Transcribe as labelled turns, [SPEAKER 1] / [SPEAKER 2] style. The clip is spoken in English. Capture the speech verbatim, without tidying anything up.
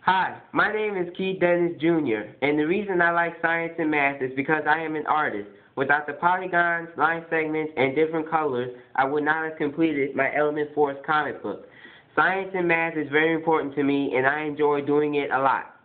[SPEAKER 1] Hi, my name is Keith Dennis Junior, and the reason I like science and math is because I am an artist. Without the polygons, line segments, and different colors, I would not have completed my Element Force comic book. Science and math is very important to me, and I enjoy doing it a lot.